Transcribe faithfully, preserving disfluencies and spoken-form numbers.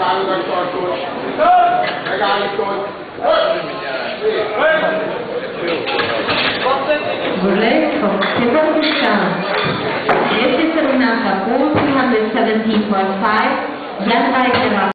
Burlesque from Kazakhstan. This is a winner for four hundred seventy point five, led by